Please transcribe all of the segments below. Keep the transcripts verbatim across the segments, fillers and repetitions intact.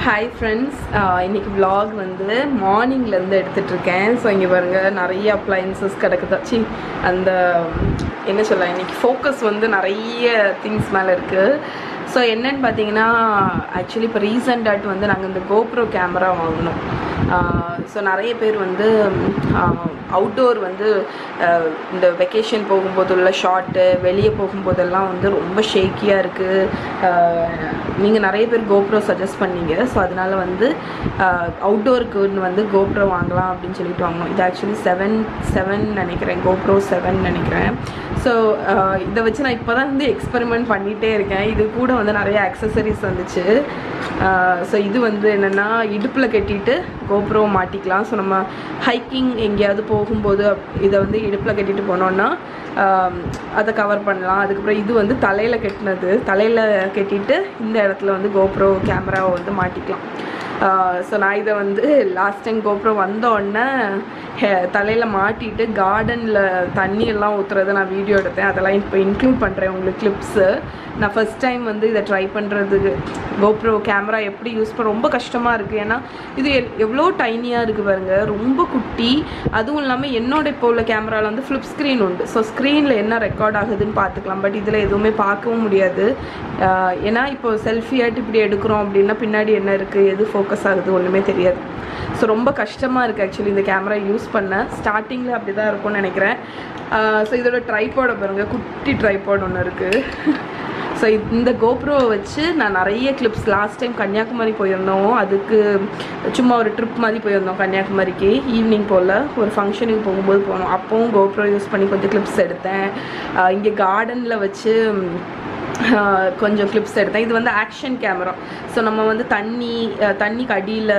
Hi friends, இன்னைக்கு vlog வந்து மார்னிங்ல இருந்து எடுத்துட்டு இருக்கேன். சோ இங்க பாருங்க நிறைய appliances கிடக்குதாச்சி. அந்த என்ன சொல்ல இன்னைக்கு ஃபோக்கஸ் வந்து நிறைய things மேல இருக்கு. சோ என்னன்னு பாத்தீங்கன்னா actually இப்ப recent at வந்து நாங்க இந்த GoPro கேமரா வாங்குனோம். சோ நிறைய பேர் வந்து அவுட்டோர் வந்து இந்த வெக்கேஷன் போகும்போது உள்ள ஷாட் வெளியே போகும்போதெல்லாம் வந்து ரொம்ப ஷேக்கியா இருக்கு. நீங்க நிறைய பேர் GoPro சஜஸ்ட் பண்ணீங்க. ஸோ அதனால வந்து அவுட்டோருக்கு வந்து GoPro வாங்கலாம் அப்படின்னு சொல்லிட்டு வாங்கினோம். இது ஆக்சுவலி செவன் செவன் நினைக்கிறேன், GoPro செவன் நினைக்கிறேன். ஸோ இதை வச்சு நான் இப்போ தான் வந்து எக்ஸ்பெரிமெண்ட் பண்ணிகிட்டே இருக்கேன். இது கூட வந்து நிறைய அக்சசரிஸ் வந்துச்சு. ஸோ இது வந்து என்னென்னா இடுப்பில் கட்டிட்டு GoPro மாட்டிக்கலாம். ஸோ நம்ம ஹைக்கிங் எங்கேயாவது போகும்போது இதை வந்து இடுப்பில் கட்டிட்டு போனோன்னா அதை கவர் பண்ணலாம். அதுக்கப்புறம் இது வந்து தலையில் கட்டினது, தலையில் கட்டிட்டு இந்த இடத்துல வந்து GoPro கேமராவை வந்து மாட்டிக்கலாம். ஸோ நான் இதை வந்து லாஸ்ட் டைம் GoPro வந்தோடனே தலையில் மாட்டிட்டு கார்டனில் தண்ணியெல்லாம் ஊற்றுறதை நான் வீடியோ எடுத்தேன். அதெல்லாம் இப்போ இன்க்ளூட் பண்ணுறேன் உங்களுக்கு கிளிப்ஸு. நான் ஃபஸ்ட் டைம் வந்து இதை ட்ரை பண்ணுறதுக்கு GoPro கேமரா எப்படி யூஸ் பண்ண ரொம்ப கஷ்டமாக இருக்குது. ஏன்னா இது எவ்வளோ டைனியாக இருக்குது பாருங்க, ரொம்ப குட்டி. அதுவும் இல்லாமல் என்னோட இப்போ உள்ள கேமராவில் வந்து ஃப்ளிப் ஸ்க்ரீன் உண்டு. ஸோ ஸ்க்ரீனில் என்ன ரெக்கார்ட் ஆகுதுன்னு பார்த்துக்கலாம். பட் இதில் எதுவுமே பார்க்கவும் முடியாது. ஏன்னா இப்போ செல்ஃபி ஆகிட்டு இப்படி எடுக்கிறோம் அப்படின்னா பின்னாடி என்ன இருக்குது, எது ஃபோக்கஸ் ஆகுது ஒன்றுமே தெரியாது. ஸோ ரொம்ப கஷ்டமாக இருக்குது ஆக்சுவலி இந்த கேமரா யூஸ் பண்ண. ஸ்டார்டிங்கில் அப்படி தான் இருக்கும்னு நினைக்கிறேன். ஸோ இதோட ட்ரைபாடை பாருங்கள், குட்டி ட்ரைபாட் ஒன்று இருக்குது. ஸோ இந்த GoProவை வச்சு நான் நிறைய கிளிப்ஸ் லாஸ்ட் டைம் கன்னியாகுமரி போயிருந்தோம். அதுக்கு சும்மா ஒரு ட்ரிப் மாதிரி போயிருந்தோம் கன்னியாகுமரிக்கு. ஈவினிங் போல் ஒரு ஃபங்க்ஷனுக்கு போகும்போது போனோம். அப்போவும் GoPro யூஸ் பண்ணி கொஞ்சம் கிளிப்ஸ் எடுத்தேன். இங்கே கார்டனில் வச்சு கொஞ்சம் கிளிப்ஸ் எடுத்தேன். இது வந்து ஆக்ஷன் கேமரா. ஸோ நம்ம வந்து தண்ணி தண்ணிக்கு அடியில்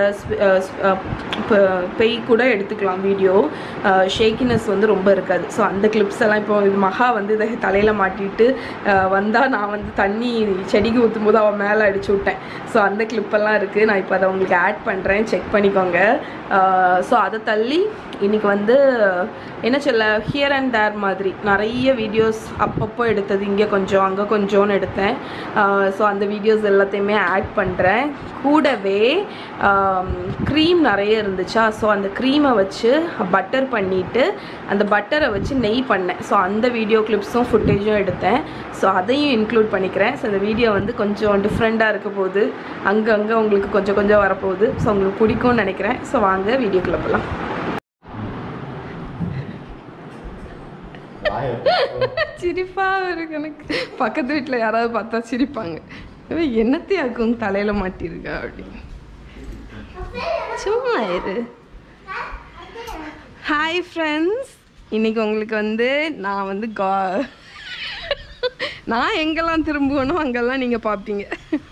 பெய் கூட எடுத்துக்கலாம் வீடியோ. ஷேக்கினஸ் வந்து ரொம்ப இருக்காது. ஸோ அந்த கிளிப்ஸ் எல்லாம் இப்போ இது மகா வந்து இதை தலையில் மாட்டிட்டு வந்தால் நான் வந்து தண்ணி செடிக்கு ஊற்றும் போது அவள் மேலே அடிச்சு விட்டேன். ஸோ அந்த கிளிப்பெல்லாம் இருக்குது. நான் இப்போ அதை உங்களுக்கு ஆட் பண்ணுறேன், செக் பண்ணிக்கோங்க. ஸோ அதை தள்ளி இன்றைக்கி வந்து என்ன சொல்ல ஹியர் அண்ட் தேர் மாதிரி நிறைய வீடியோஸ் அப்பப்போ எடுத்தது, இங்கே கொஞ்சம் அங்கே கொஞ்சோன்னு எடுத்தேன். ஸோ அந்த வீடியோஸ் எல்லாத்தையுமே ஆட் பண்ணுறேன். கூடவே க்ரீம் நிறைய இருந்துச்சா, ஸோ அந்த க்ரீமை வச்சு பட்டர் பண்ணிவிட்டு அந்த பட்டரை வச்சு நெய் பண்ணேன். ஸோ அந்த வீடியோ கிளிப்ஸும் ஃபுட்டேஜும் எடுத்தேன். ஸோ அதையும் இன்க்ளூட் பண்ணிக்கிறேன். ஸோ இந்த வீடியோ வந்து கொஞ்சம் டிஃப்ரெண்ட்டாக இருக்க போகுது, அங்கங்கே உங்களுக்கு கொஞ்சம் கொஞ்சம் வரப்போகுது. ஸோ உங்களுக்கு பிடிக்கும்னு நினைக்கிறேன். ஸோ வாங்க வீடியோக்குள்ள போகலாம். சிரிப்பாக இருக்கு எனக்கு. பக்கத்து வீட்டில் யாராவது பார்த்தா சிரிப்பாங்க, என்னத்தையாக்கும் தலையில் மாட்டியிருக்கா அப்படின்னு. சும்மா இரு. ஹாய் ஃப்ரெண்ட்ஸ், இன்னைக்கு உங்களுக்கு வந்து நான் வந்து கா நான் எங்கெல்லாம் திரும்புவேனோ அங்கெல்லாம் நீங்கள் பார்ப்பீங்க.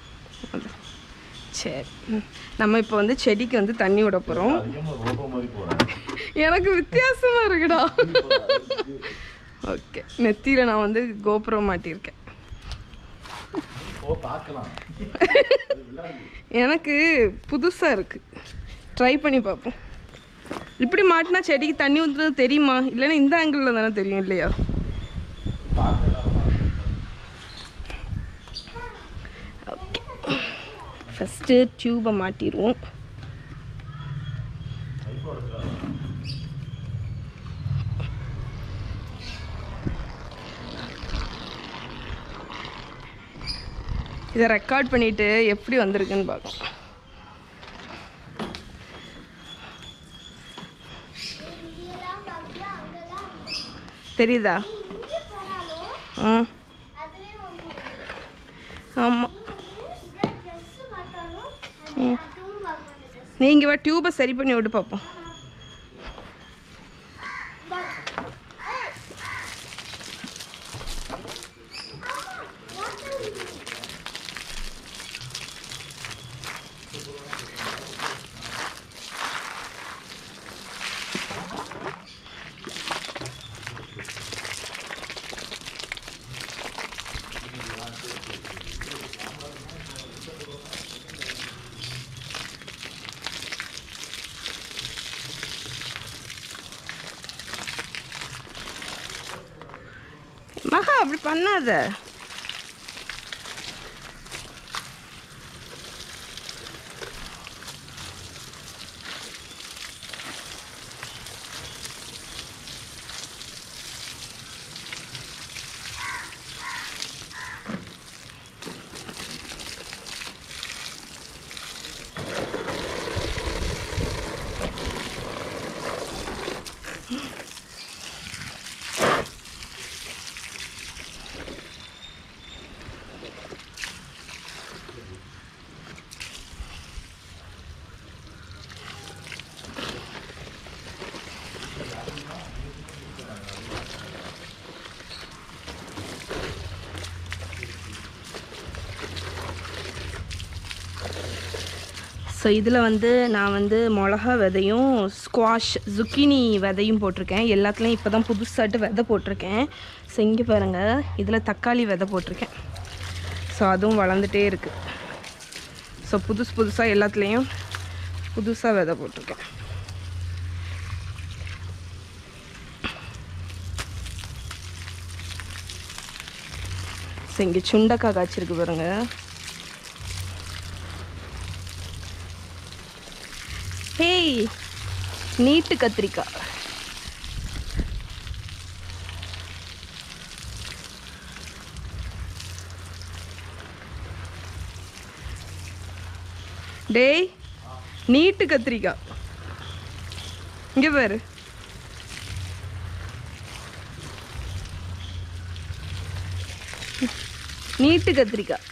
சரி, நம்ம இப்போ வந்து செடிக்கு வந்து தண்ணி விட போகிறோம். எனக்கு வித்தியாசமாக இருக்குடா. ஓகே, நெத்தியில் நான் வந்து GoPro மாட்டியிருக்கேன். எனக்கு புதுசாக இருக்குது, ட்ரை பண்ணி பார்ப்போம். இப்படி மாட்டினா செடிக்கு தண்ணி ஊற்றுறது தெரியுமா? இல்லைன்னா இந்த ஆங்கிளில் தானே தெரியும் இல்லையா? ஓகே, ஃபஸ்ட்டு டியூபை மாட்டிடுவோம். இதை ரெக்கார்ட் பண்ணிவிட்டு எப்படி வந்திருக்குன்னு பார்க்கலாம். தெரியுதா? ம், ஆமாம். ம், நீங்கள் வா டியூபை சரி பண்ணி விட்டு பார்ப்போம். மகா அப்படி பண்ணாத. ஸோ இதில் வந்து நான் வந்து மிளகா விதையும் ஸ்குவாஷ் zucchini விதையும் போட்டிருக்கேன். எல்லாத்துலேயும் இப்போ தான் புதுசாட்டு விதை போட்டிருக்கேன். ஸோ இங்கே பாருங்கள், இதில் தக்காளி விதை போட்டிருக்கேன். ஸோ அதுவும் வளர்ந்துட்டே இருக்குது. ஸோ புதுசு புதுசாக எல்லாத்துலேயும் புதுசாக விதை போட்டிருக்கேன். ஸோ இங்கே சுண்டக்காய் காய்ச்சிருக்கு பாருங்க. ஹேய், நீட்டு கத்திரிக்காய். டேய், நீட்டு கத்திரிக்காய் இங்கே பாரு. நீட்டு கத்திரிக்காய்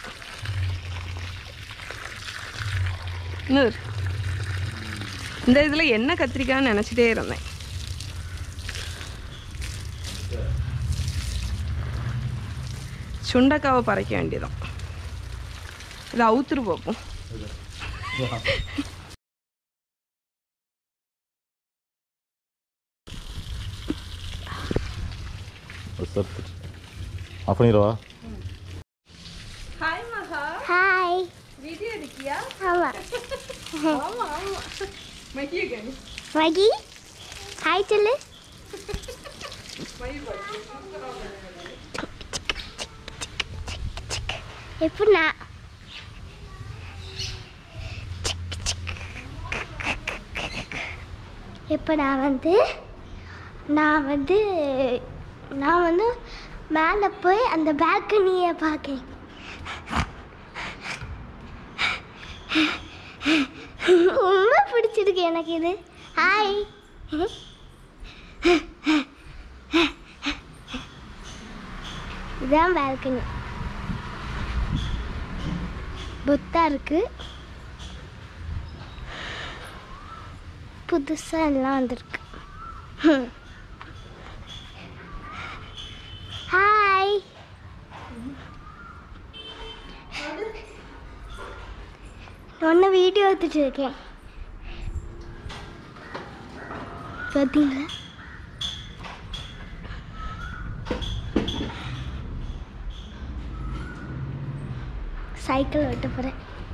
இந்த இதில் என்ன கத்திரிக்காய்ன்னு நினச்சிட்டே இருந்தேன். சுண்டக்காவை பறைக்க வேண்டியதான். இது அவுத்துரு பார்ப்போம். ஹாய் மகா. ஹாய். வீடியோ எடுக்கியா? ஆமா. ஆமா ஆமா. மகி கனி. மகி. ஹாய் சொல்லு. எப்படின்னா இப்போ நான் வந்து நான் வந்து நான் வந்து மேலே போய் அந்த பால்கனியை பார்க்கேன். ரொம்ப பிடிச்சிருக்கு எனக்கு இது. ஹாய். இதுதான் பால்கனி. புத்தா இருக்கு. புதுசா எல்லாம் வந்திருக்கு. ஹாய். ஒன்று வீடியோ எடுத்துட்டு இருக்கேன். பார்த்தீங்களா? சைக்கிள் ஓட்ட போகிறேன்.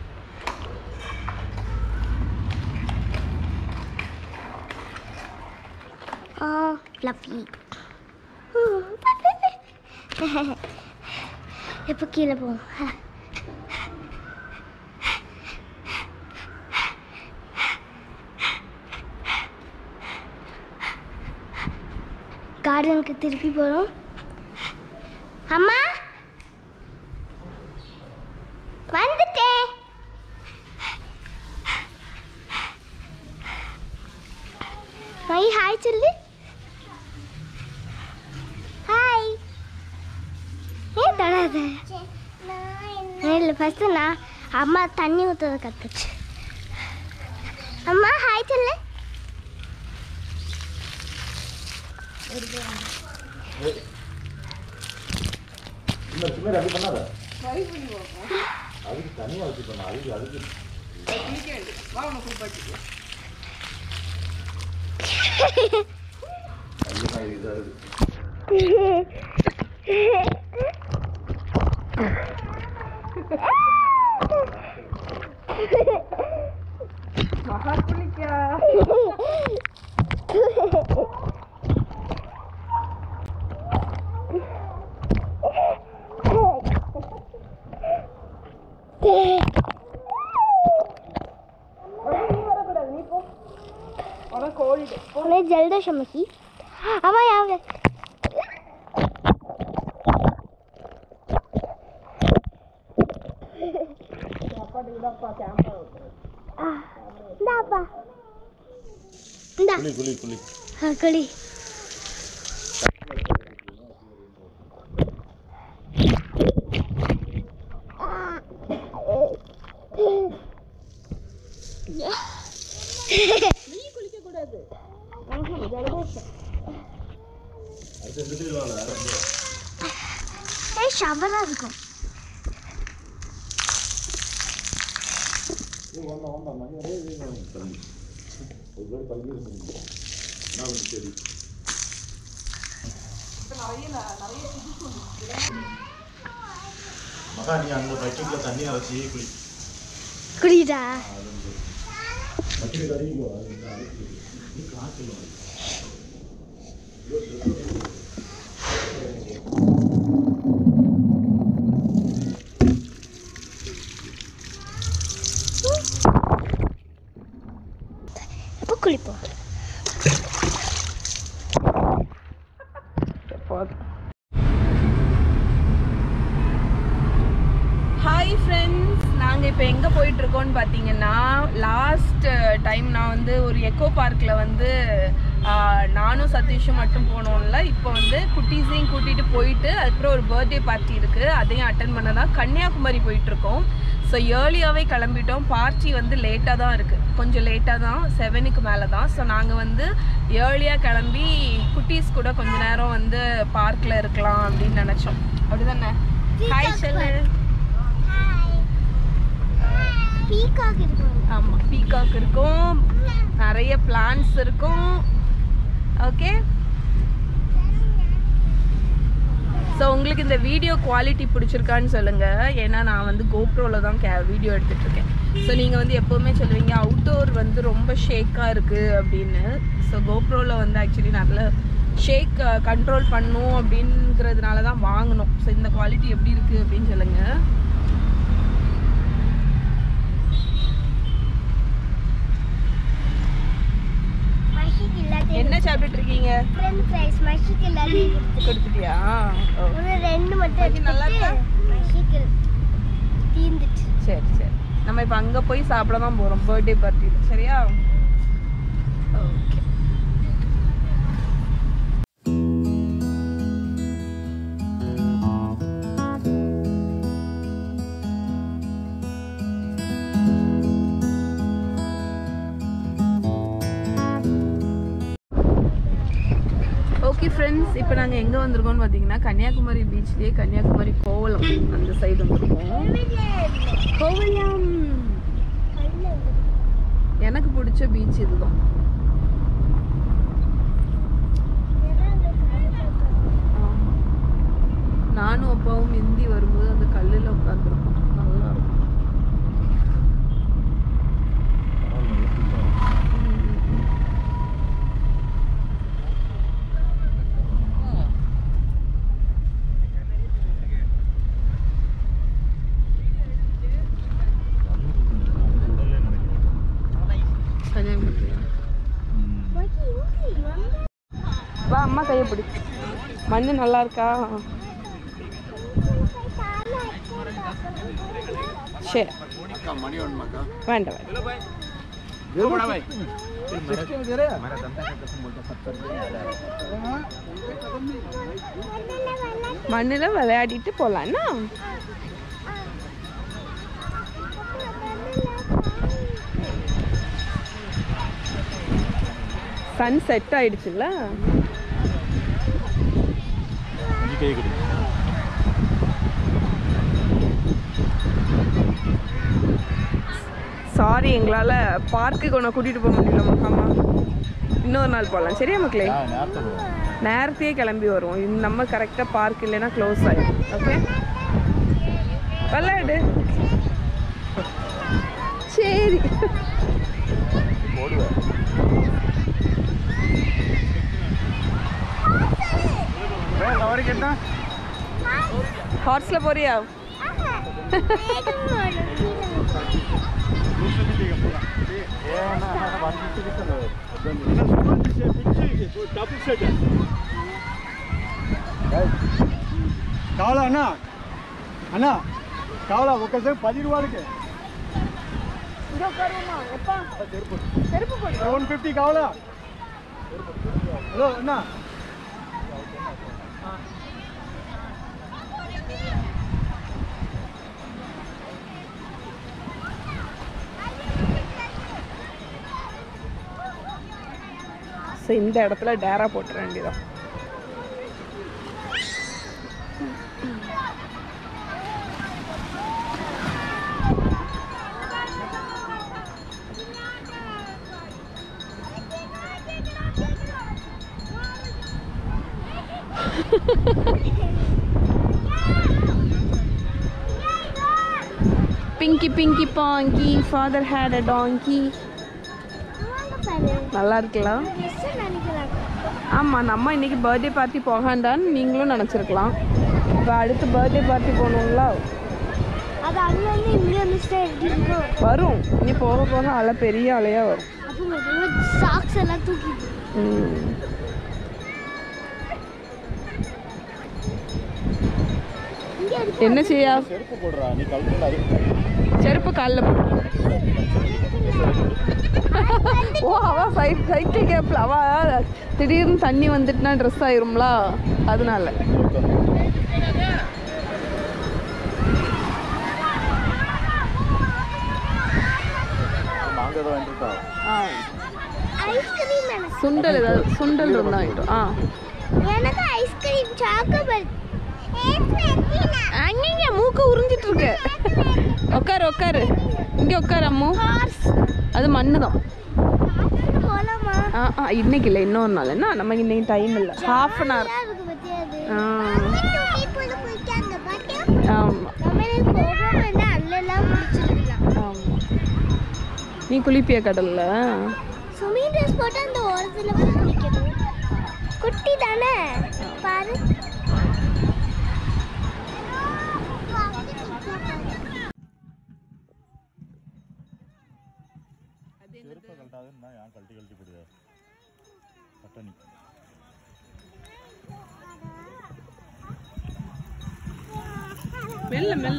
ஆ ஃப்ளஃபி. எப்போ கீழே போவோம். கார்டனுக்கு திருப்பி போகிறோம். அம்மா வந்துட்டேன். மை ஹாய் சொல்லு. ஹாய். ஏன் தொடாத? இல்லை, ஃபஸ்ட்டு நான் அம்மா தண்ணி ஊற்றுறத கற்றுச்சு. அம்மா ஹாய் சொல்லு. மகா குளிக்கா. ஜலதோஷம் மகி. அம்மா யாவ இந்தாப்பா. இந்தா குளி குளி குளி. ஆ குளி. நீ குளிக்க கூடாது. ஜலதோஷம். ஏய் ஷவரா இருக்கும். மகா நீ அந்த பக்கெட்ல தண்ணியை வச்சு குளி குளிடா பக்கெட் கறிக்கோ அது நீ காத்துல எப்போ குளிப்போம் ஹாய் ஃப்ரெண்ட்ஸ், நாங்கள் இப்போ எங்கே போயிட்டுருக்கோன்னு பார்த்தீங்கன்னா, லாஸ்ட் டைம் நான் வந்து ஒரு எக்கோ பார்க்கில் வந்து நானும் சதீஷும் மட்டும் போனோம்ல. இப்போ வந்து குட்டீஸையும் கூட்டிகிட்டு போயிட்டு அதுக்கப்புறம் ஒரு பர்த்டே பார்ட்டி இருக்குது, அதையும் அட்டன் பண்ண தான் கன்னியாகுமரி போயிட்டுருக்கோம். ஸோ ஏர்லியாகவே கிளம்பிட்டோம். பார்ட்டி வந்து லேட்டாக தான் இருக்குது, கொஞ்சம் லேட்டாக தான், செவனுக்கு மேலே தான். ஸோ நாங்கள் வந்து ஏர்லியாக கிளம்பி குட்டீஸ் கூட கொஞ்ச நேரம் வந்து பார்க்கில் இருக்கலாம் அப்படின்னு நினச்சோம். அப்படி தானே? Hi cell. பீகாக் இருக்கும். ஆமாம், பீகாக் இருக்கும், நிறைய பிளான்ஸ் இருக்கும். ஓகே, ஸோ உங்களுக்கு இந்த வீடியோ குவாலிட்டி பிடிச்சிருக்கான்னு சொல்லுங்கள். ஏன்னா நான் வந்து கோப்ரோவில் தான் கே வீடியோ எடுத்துகிட்ருக்கேன். ஸோ நீங்கள் வந்து எப்போவுமே சொல்லுவீங்க அவுட்டோர் வந்து ரொம்ப ஷேக்காக இருக்குது அப்படின்னு. ஸோ கோப்ரோவில் வந்து ஆக்சுவலி நல்ல ஷேக் கண்ட்ரோல் பண்ணும் அப்படிங்கிறதுனால தான் வாங்கினோம். ஸோ இந்த குவாலிட்டி எப்படி இருக்குது அப்படின்னு சொல்லுங்கள். என்ன சாப்பிட்டுட்டு இருக்கீங்க? ஃப்ரெஞ்ச் ஃப்ரைஸ் மஷிக்கு எல்லாத்தையும் கொடுத்துட்டியா? ஒரு ரெண்டு மட்டும் நல்லா இருக்கா? மஷிக்கு தீந்துச்சு. சரி சரி, நம்ம இப்போ அங்கே போய் சாப்பிட தான் போகிறோம் பர்த்டே பார்ட்டியில். சரியா? ஓகே. ஓகே ஃப்ரெண்ட்ஸ், இப்போ நாங்கள் எங்கே வந்திருக்கோம்னு பார்த்தீங்கன்னா, கன்னியாகுமரி பீச்லேயே கன்னியாகுமரி கோவலம் அந்த சைடு வந்திருக்கோம். கோவலம் எனக்கு பிடிச்ச பீச் இதுதான். நானும் அப்பாவும் ஹிந்தி வரும்போது அந்த கல்லில் உட்காந்துருக்கோம், நல்லா இருக்கும். வா அம்மா கையை பிடி. மண்ணு நல்லா இருக்கா? சரி, வேண்டாம் மண்ணுல விளையாடிட்டு போலாம்னா. சன் செட் ஆயிடுச்சுல்ல. சாரி, எங்களால் பார்க்குக்கு ஒன்று கூட்டிகிட்டு போக முடியல மக்காமா. இன்னொரு நாள் போகலாம். சரியா மக்களே? நேரத்தையே கிளம்பி வருவோம். இது நம்ம கரெக்டாக பார்க் இல்லைன்னா க்ளோஸ் ஆகிடும். ஓகே, விளையாடு. சரி, ஹார்ஸ்ல போறியா? కావాలా అన్న అన్న కావాలా ఒకసారి పది రూపాయలకి సెవెన్ ఫిఫ్టీ కావాలా? హలో అన్న ஸோ இந்த இடத்துல டேரா போட்டுற வேண்டியதான். Pinky Pinky Ponky, father had a donkey. நல்லா இருக்கலாம். ஆமாம், நம்ம இன்னைக்கு பர்த்டே பார்ட்டி போகாண்டான்னு நீங்களும் நினச்சிருக்கலாம். இப்போ அடுத்து பர்த்டே பார்ட்டி போகணுங்களா? வரும், இனி போக போக அலை பெரிய அலையாக வரும். என்ன செய்யா? செருப்பு போடுறா நீ கல்ல. செருப்பு காலில் போடு. ஓ, அவள் சைட் சைக்கிள் கேப்பில் அவள் திடீர்னு தண்ணி வந்துட்டுனா ட்ரெஸ் ஆயிரும்ல, அதனால. சுண்டல் ஏதாவது சுண்டல் இருந்தா ஆயிட்டோம். ஆ எனக்கு ஐஸ்கிரீம் சாக்கோபார். அங்கங்க மூக்க உறிஞ்சிட்டு இருக்க. உட்காரு உட்காரு, இங்கே உட்காரு அம்மு. அது மண்ணு தான். ஆ ஆ இன்னைக்கு இல்லை, இன்னொரு நாள். என்ன நமக்கு இன்னைக்கு டைம் இல்லை, ஹாஃப் அன் ஹவர். ஆ ஆமாம் ஆமாம். நீ குளிப்பிய கடல்ல? ஸ்விமிங் ட்ரெஸ் போட்டு அந்த ஓரத்துல போய் குளிக்கணும். குட்டி தானே பாரு. செருப்பை கழட்டாதுன்னா ஏன் கழட்டி கழட்டி போடுவ பட்டனி. மெல்ல மெல்ல.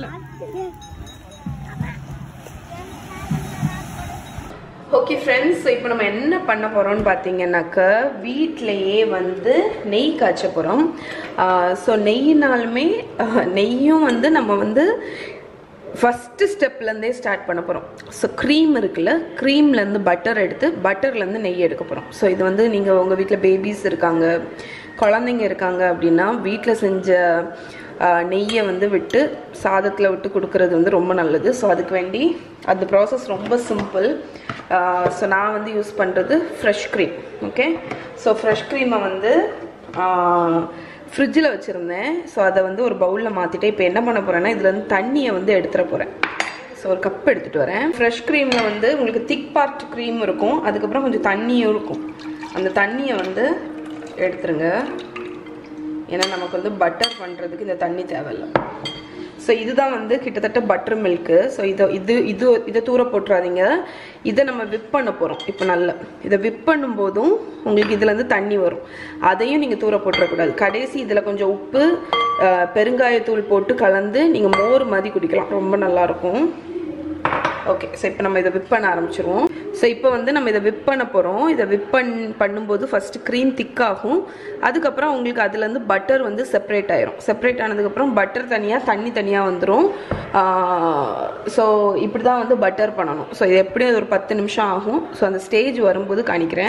ஓகே ஃப்ரெண்ட்ஸ், இப்போ நம்ம என்ன பண்ண போகிறோம்னு பார்த்தீங்கன்னாக்க வீட்டிலையே வந்து நெய் காய்ச்ச போகிறோம். ஸோ நெய்னாலுமே நெய்யும் வந்து நம்ம வந்து ஃபஸ்ட்டு ஸ்டெப்லேருந்தே ஸ்டார்ட் பண்ண போகிறோம். ஸோ க்ரீம் இருக்குல்ல, க்ரீம்லேருந்து பட்டர் எடுத்து பட்டர்லேருந்து நெய் எடுக்க போகிறோம். ஸோ இது வந்து நீங்கள் உங்கள் வீட்டில் பேபிஸ் இருக்காங்க, குழந்தைங்க இருக்காங்க அப்படின்னா வீட்டில் செஞ்ச நெய்யை வந்து விட்டு சாதத்தில் விட்டு கொடுக்கறது வந்து ரொம்ப நல்லது. ஸோ அதுக்கு வேண்டி அந்த ப்ராசஸ் ரொம்ப சிம்பிள். ஸோ நான் வந்து யூஸ் பண்ணுறது fresh cream. Okay, so fresh க்ரீமை வந்து ஃப்ரிட்ஜில் வச்சுருந்தேன். ஸோ அதை வந்து ஒரு பவுலில் மாற்றிட்டு இப்போ என்ன பண்ண போகிறேன்னா இதில் வந்து தண்ணியை வந்து எடுத்துட போகிறேன். ஸோ ஒரு கப் எடுத்துகிட்டு வரேன். ஃப்ரெஷ் க்ரீமில் வந்து உங்களுக்கு திக் பார்ட் க்ரீம் இருக்கும், அதுக்கப்புறம் கொஞ்சம் தண்ணியும் இருக்கும். அந்த தண்ணியை வந்து எடுத்துருங்க, ஏன்னா நமக்கு வந்து பட்டர் பண்ணுறதுக்கு இந்த தண்ணி தேவையில்லை. ஸோ இதுதான் வந்து கிட்டத்தட்ட பட்டர் மில்க்கு. ஸோ இதை இது இது இதை தூர போட்டுறாதீங்க. இதை நம்ம விப் பண்ண போகிறோம். இப்போ நல்லா இதை விப் பண்ணும்போதும் உங்களுக்கு இதுலேருந்து தண்ணி வரும், அதையும் நீங்கள் தூர போட்டுறக்கூடாது. கடைசி இதில் கொஞ்சம் உப்பு பெருங்காயத்தூள் போட்டு கலந்து நீங்கள் மோர் மாதிரி குடிக்கலாம், ரொம்ப நல்லாயிருக்கும். ஓகே, ஸோ இப்போ நம்ம இதை விப் பண்ண ஆரம்பிச்சிருவோம். ஸோ இப்போ வந்து நம்ம இதை விப் பண்ண போகிறோம். இதை விப் பண் பண்ணும்போது ஃபஸ்ட்டு க்ரீம் திக்காகும், அதுக்கப்புறம் உங்களுக்கு அதுலேருந்து பட்டர் வந்து செப்பரேட் ஆயிரும். செப்பரேட் ஆனதுக்கப்புறம் பட்டர் தனியாக தண்ணி தனியாக வந்துடும். ஸோ இப்படி தான் வந்து பட்டர் பண்ணணும். ஸோ இது எப்படியும் அது ஒரு பத்து நிமிஷம் ஆகும். ஸோ அந்த ஸ்டேஜ் வரும்போது காணிக்கிறேன்.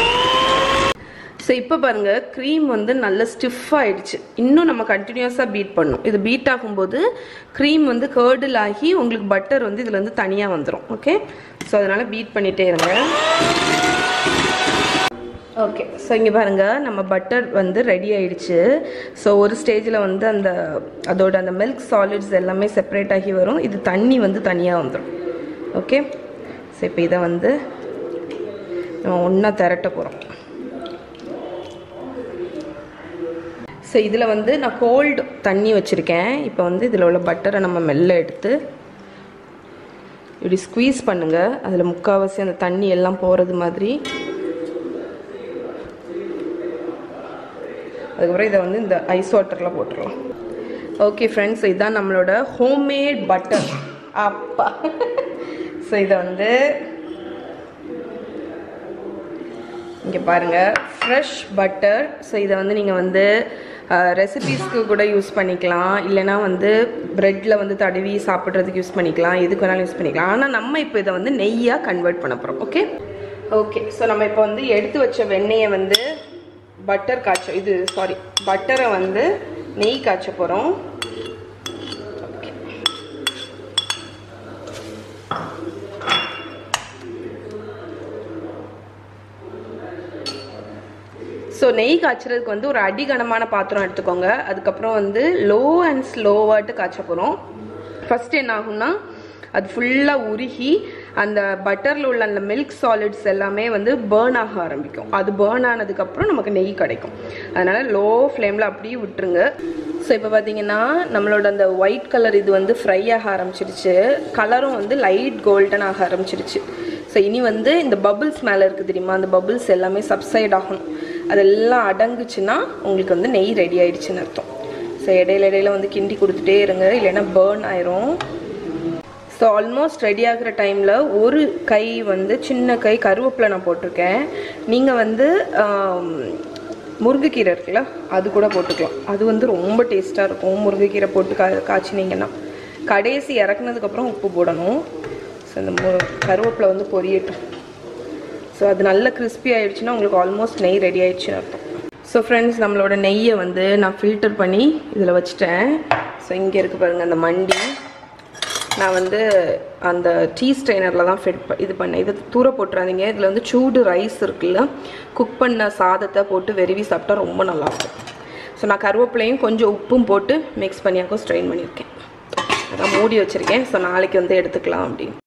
ஸோ இப்போ பாருங்கள், க்ரீம் வந்து நல்ல ஸ்டிஃப் ஆகிடுச்சு. இன்னும் நம்ம கண்டினியூஸாக பீட் பண்ணணும். இது பீட் ஆகும்போது க்ரீம் வந்து கேர்டில் ஆகி உங்களுக்கு பட்டர் வந்து இதில் வந்து தனியாக வந்துடும். ஓகே, ஸோ அதனால் பீட் பண்ணிகிட்டே இருங்க. ஓகே, ஸோ இங்கே பாருங்கள், நம்ம பட்டர் வந்து ரெடி ஆகிடுச்சு. ஸோ ஒரு ஸ்டேஜில் வந்து அந்த அதோட அந்த மில்க் சாலிட்ஸ் எல்லாமே செப்பரேட் ஆகி வரும், இது தண்ணி வந்து தனியாக வந்துடும். ஓகே, ஸோ இப்போ இதை வந்து நம்ம ஒன்றா திரட்ட போகிறோம். ஸோ இதில் வந்து நான் கோல்டு தண்ணி வச்சுருக்கேன். இப்போ வந்து இதில் உள்ள பட்டரை நம்ம மெல்ல எடுத்து இப்படி ஸ்குவீஸ் பண்ணுங்கள், அதில் முக்கால்வாசி அந்த தண்ணி எல்லாம் போகிறது மாதிரி. அதுக்கப்புறம் இதை வந்து இந்த ஐஸ் வாட்டரில் போட்டுடலாம். ஓகே ஃப்ரெண்ட்ஸ், இதுதான் நம்மளோட ஹோம்மேட் பட்டர். அப்பா ஸோ இதை வந்து இங்கே பாருங்கள், ஃப்ரெஷ் பட்டர். ஸோ இதை வந்து நீங்கள் வந்து ரெசிபீஸ்க்கு கூட யூஸ் பண்ணிக்கலாம், இல்லைனா வந்து ப்ரெட்டில் வந்து தடவி சாப்பிட்றதுக்கு யூஸ் பண்ணிக்கலாம், எதுக்கு வேணாலும் யூஸ் பண்ணிக்கலாம். ஆனால் நம்ம இப்போ இதை வந்து நெய்யாக கன்வெர்ட் பண்ண போகிறோம். ஓகே ஓகே ஸோ நம்ம இப்போ வந்து எடுத்து வச்ச வெண்ணெயை வந்து பட்டர் காய்ச்ச இது சாரி பட்டரை வந்து நெய் காய்ச்ச போகிறோம். ஸோ நெய் காய்ச்சறதுக்கு வந்து ஒரு அடிகனமான பாத்திரம் எடுத்துக்கோங்க. அதுக்கப்புறம் வந்து லோ அண்ட் ஸ்லோவாட்டு காய்ச்ச போகிறோம். ஃபஸ்ட்டு என்ன ஆகும்னா அது ஃபுல்லாக உருகி அந்த பட்டரில் உள்ள அந்த மில்க் சாலிட்ஸ் எல்லாமே வந்து பேர்ன் ஆக ஆரம்பிக்கும். அது பேர்ன் ஆனதுக்கப்புறம் நமக்கு நெய் கிடைக்கும். அதனால் லோ ஃப்ளேமில் அப்படியே விட்டுருங்க. ஸோ இப்போ பார்த்தீங்கன்னா நம்மளோட அந்த ஒயிட் கலர் இது வந்து ஃப்ரை ஆக ஆரம்பிச்சிருச்சு. கலரும் வந்து லைட் கோல்டன் ஆக ஆரம்பிச்சிருச்சு. ஸோ இனி வந்து இந்த பபுள்ஸ் மேலே இருக்குது தெரியுமா, அந்த பபுள்ஸ் எல்லாமே சப்சைட் ஆகணும். அதெல்லாம் அடங்குச்சுன்னா உங்களுக்கு வந்து நெய் ரெடி ஆகிடுச்சின்னு அர்த்தம். ஸோ இடையில இடையில வந்து கிண்டி கொடுத்துட்டே இருங்க, இல்லைன்னா பேர்ன் ஆயிரும். ஸோ ஆல்மோஸ்ட் ரெடி ஆகிற டைமில் ஒரு கை வந்து சின்ன கை கருவேப்பிலை நான் போட்டிருக்கேன். நீங்கள் வந்து முருங்கைக்கீரை இருக்குல்ல அது கூட போட்டுக்கலாம். அது வந்து ரொம்ப டேஸ்ட்டாக இருக்கும். முருங்கைக்கீரை போட்டு கா காய்ச்சினீங்கன்னா கடைசி இறக்குனதுக்கப்புறம் உப்பு போடணும். ஸோ இந்த மு கருவேப்பிலை வந்து பொரியட்டும். ஸோ அது நல்ல கிறிஸ்பி ஆகிடுச்சுன்னா உங்களுக்கு ஆல்மோஸ்ட் நெய் ரெடி ஆகிடுச்சுன்னு அர்த்தம். ஸோ ஃப்ரெண்ட்ஸ், நம்மளோட நெய்யை வந்து நான் ஃபில்டர் பண்ணி இதில் வச்சுட்டேன். ஸோ இங்கே இருக்குது பாருங்கள் அந்த மண்டி. நான் வந்து அந்த டீ ஸ்ட்ரெயினரில் தான் ஃபிட் இது பண்ணேன். இது தூர போட்டுறாதீங்க. இதில் வந்து சூடு ரைஸ் இருக்குல்ல, குக் பண்ண சாதத்தை போட்டு வெறுவி சாப்பிட்டா ரொம்ப நல்லாயிருக்கும். ஸோ நான் கருவேப்பிலையும் கொஞ்சம் உப்பும் போட்டு மிக்ஸ் பண்ணியாக்கும் ஸ்ட்ரெயின் பண்ணியிருக்கேன். அதான் மூடி வச்சுருக்கேன். ஸோ நாளைக்கு வந்து எடுத்துக்கலாம் அப்படின்னு.